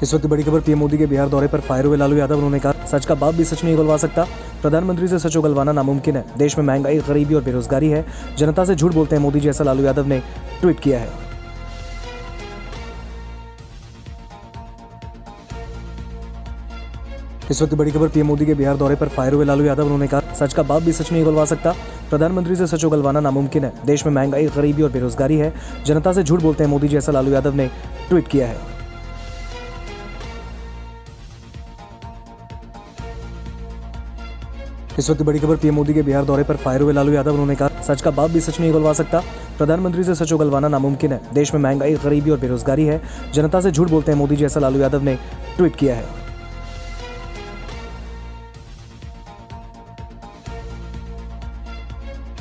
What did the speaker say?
इस वक्त बड़ी खबर पीएम मोदी के बिहार दौरे पर फायर हुए लालू यादव। उन्होंने कहा, सच का बाप भी सच नहीं उगलवा सकता। प्रधानमंत्री से सच उगलवाना नामुमकिन है। देश में महंगाई, गरीबी और बेरोजगारी है। जनता से झूठ बोलते हैं मोदी जी, ऐसा लालू यादव ने ट्वीट किया है। इस वक्त बड़ी खबर पीएम मोदी के बिहार दौरे पर फायर हुए लालू यादव। उन्होंने कहा, सच का बाप भी सच नहीं उगलवा सकता। प्रधानमंत्री से सच उगलवाना नामुमकिन है। देश में महंगाई, गरीबी और बेरोजगारी है। जनता से झूठ बोलते हैं मोदी जी, ऐसा लालू यादव ने ट्वीट किया है। इस वक्त बड़ी खबर पीएम मोदी के बिहार दौरे पर फायर हुए लालू यादव। उन्होंने कहा, सच का बाप भी सच नहीं उगलवा सकता। प्रधानमंत्री से सच उगलवाना नामुमकिन है। देश में महंगाई, गरीबी और बेरोजगारी है। जनता से झूठ बोलते हैं मोदी जी, ऐसा लालू यादव ने ट्वीट किया है।